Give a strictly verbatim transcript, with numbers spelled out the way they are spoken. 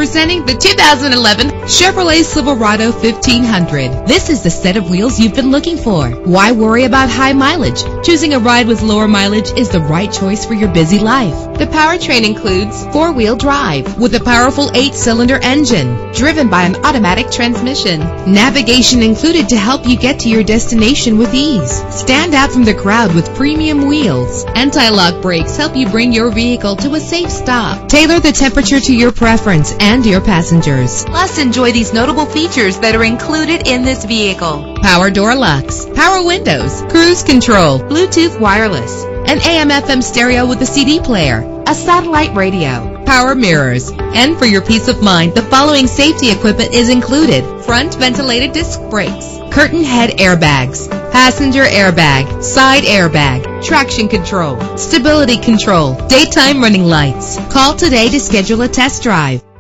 Presenting the two thousand eleven Chevrolet Silverado fifteen hundred. This is the set of wheels you've been looking for. Why worry about high mileage? Choosing a ride with lower mileage is the right choice for your busy life. The powertrain includes four-wheel drive with a powerful eight-cylinder engine driven by an automatic transmission. Navigation included to help you get to your destination with ease. Stand out from the crowd with premium wheels. Anti-lock brakes help you bring your vehicle to a safe stop. Tailor the temperature to your preference and your passengers. Plus, enjoy these notable features that are included in this vehicle: power door locks, power windows, cruise control, Bluetooth wireless, an A M F M stereo with a C D player, a satellite radio, power mirrors. And for your peace of mind, the following safety equipment is included: front ventilated disc brakes, curtain head airbags, passenger airbag, side airbag, traction control, stability control, daytime running lights. Call today to schedule a test drive.